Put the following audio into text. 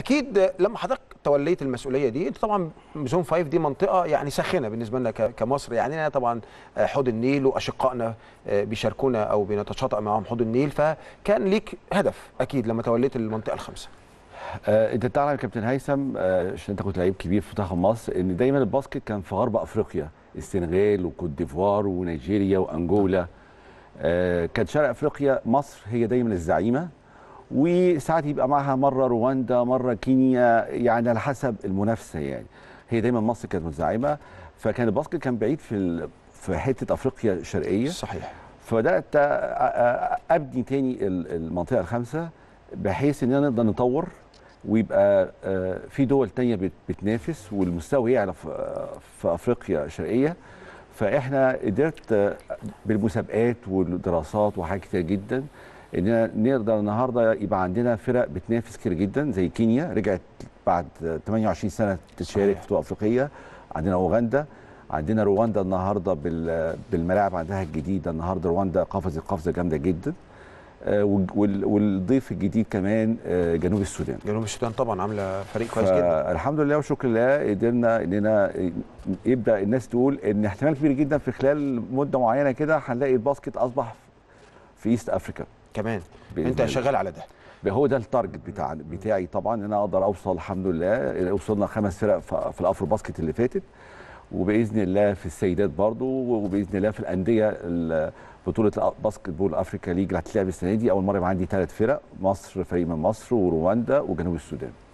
اكيد لما حضرتك توليت المسؤوليه دي، انت طبعا زون 5 دي منطقه يعني ساخنه بالنسبه لنا كمصر، يعني أنا طبعا حوض النيل واشقائنا بيشاركونا او بنتشاطئ معاهم حوض النيل، فكان ليك هدف اكيد لما توليت المنطقه الخامسه. انت تعلم يا كابتن هيثم، عشان انت كنت لعيب كبير في منتخب مصر، ان دايما الباسكت كان في غرب افريقيا، السنغال وكوت ديفوار ونيجيريا وانجولا. كان شرق افريقيا مصر هي دايما الزعيمه، وساعات يبقى معها مره رواندا مره كينيا، يعني على حسب المنافسه يعني. هي دايما مصر كانت متزعمه، فكان الباسكت كان بعيد في حته افريقيا الشرقيه. صحيح. فبدات ابني تاني المنطقه الخامسه، بحيث اننا نقدر نطور ويبقى في دول تانية بتنافس والمستوى يعلى في افريقيا الشرقيه. فاحنا قدرت بالمسابقات والدراسات وحاجات كتير جدا اننا نقدر النهارده يبقى عندنا فرق بتنافس كتير جدا، زي كينيا رجعت بعد 28 سنه تشارك في بطوله افريقيه. عندنا اوغندا، عندنا رواندا النهارده بالملاعب عندها الجديده. النهارده رواندا قفزت قفزه جامده جدا. والضيف الجديد كمان جنوب السودان. جنوب السودان طبعا عامله فريق كويس جدا. الحمد لله وشكر لله قدرنا اننا يبدا الناس تقول ان احتمال كبير جدا في خلال مده معينه كده هنلاقي الباسكت اصبح في ايست افريكا كمان. انت شغال على ده. هو ده التارجت بتاعي طبعا، ان انا اقدر اوصل. الحمد لله وصلنا 5 فرق في الافرو باسكت اللي فاتت، وباذن الله في السيدات برضو، وباذن الله في الانديه بطوله باسكت بول افريكا ليج اللي هتتلعب السنه دي. اول مره يبقى عندي 3 فرق، مصر، فريق من مصر ورواندا وجنوب السودان.